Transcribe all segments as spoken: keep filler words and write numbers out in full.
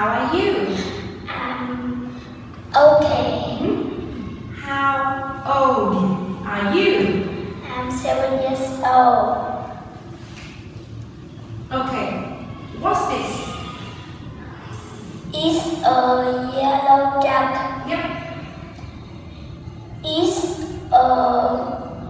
How are you? I'm okay. Mm-hmm. How old are you? I'm seven years old. Okay. What's this? It's a yellow duck. Yep. It's a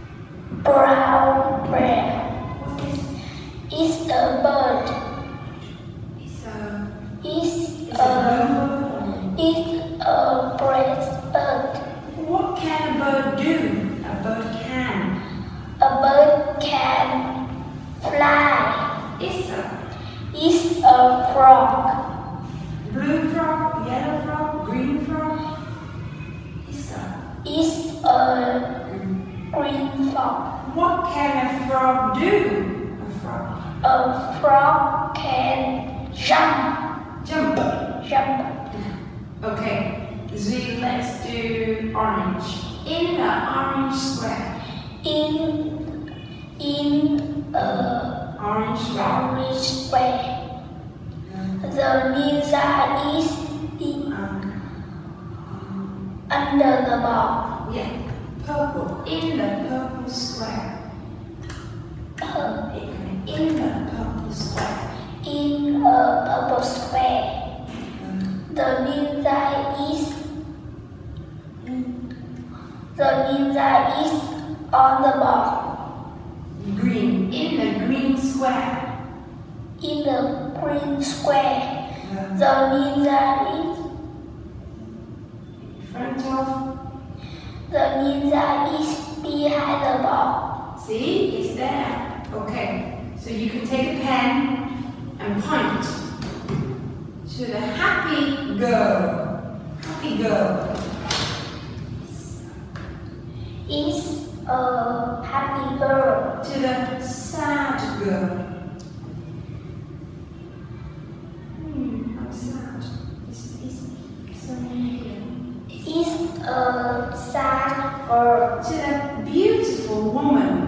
brown bird. What's this? It's a bird. It's a... It's It's a, a... it's a breast bird. What can a bird do? A bird can. A bird can fly. It's a... It's a frog. Blue frog, yellow frog, green frog. It's a... It's a green frog. What can a frog do? A frog. A frog can jump. Jump. Jump. Okay. So let's do orange. In the orange square. In in a Orange square. orange square. The ninja is in Um, under the ball. yeah. Purple. In the purple square. Uh, In the purple square. in a purple square. The ninja is the ninja is on the ball. Green. In the green square. In the green square. The ninja is In front of. the ninja is behind the ball. See? It's there. Okay. So you can take a pen and point to the happy girl. Happy girl. Is a happy girl. To the sad girl. Hmm, I'm sad. Is is someone here? Is a sad girl. To the beautiful woman.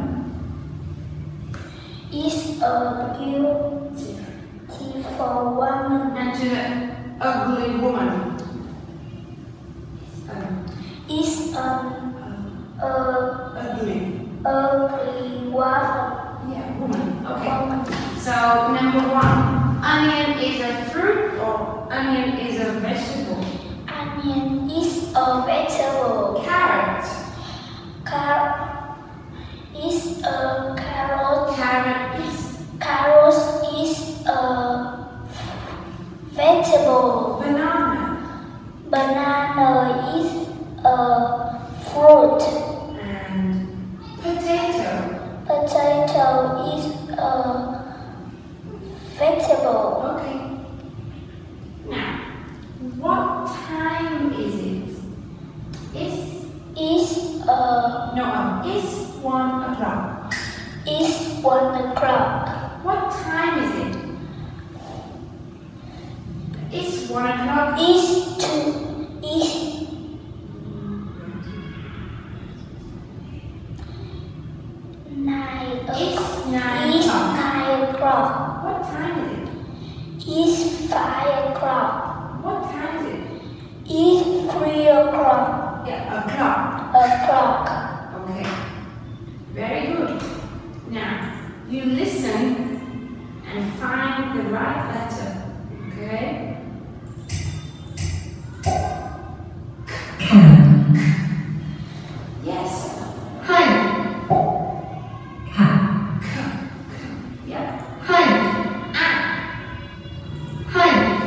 Is a beautiful woman. And to the ugly woman. Um, Is an uh, a ugly. ugly woman. Yeah, woman. Okay. Woman. So number one, onion is a fruit or onion is a vegetable? Onion is a vegetable. Carrot. Car is a carrot. Carrot is Carrot is a vegetable. banana. Banana is a fruit. And potato. Potato is a vegetable. Okay. Now, what time is it? It's Is a no, um, it's one o'clock. is one o'clock. What time is it? It's one o'clock. Is two is nine It's o'clock. nine Is o'clock. nine o'clock. What time is it? Is five o'clock. What time is it? Is three o'clock. Yeah, o'clock. O'clock. Okay. Very good. Now, you listen and find the right letter. Okay? Yes. Hi. Yep. Hi. Ah. Hi.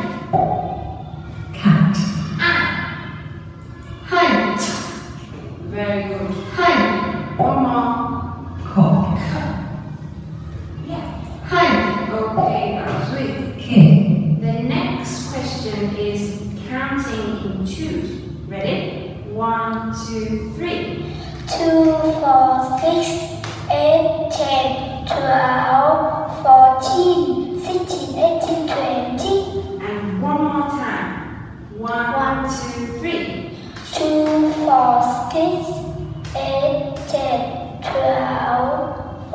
Cat. Ah. Hi. Very good. Hi. One more. Cock. Yeah. Hi. Okay, that's sweet. Kid. The next question is counting in twos. Ready? One, two, three. Two, four, six, eight, ten, twelve, fourteen, sixteen, eighteen, twenty. And one more time. One, One. two, three. Two, four, six, eight, ten, twelve,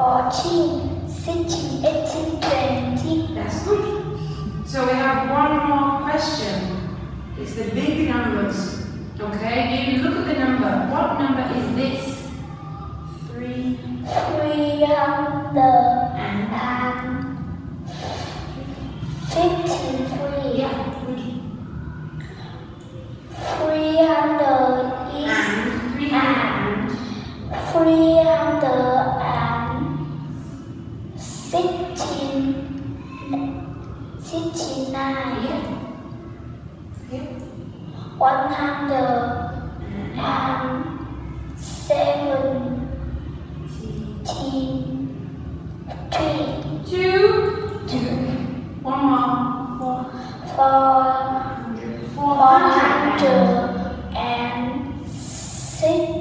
fourteen, sixteen, eighteen, twenty. That's good. So we have one more question. question is the big numbers. Okay, you look at the number. What number is this? Three. Three hundred And and fifty-three. yeah, good. Three hundred is And three hundred. three hundred and sixteen. Sixty-nine. Yeah. Yeah. One hundred and seventeen. Three. Two. Two. One more. Four. Four. Hundred. Four Four hundred. hundred and six.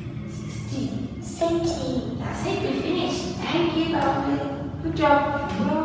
Sixty. Sixty. That's it. We finished. Thank you, Bobby. Good job.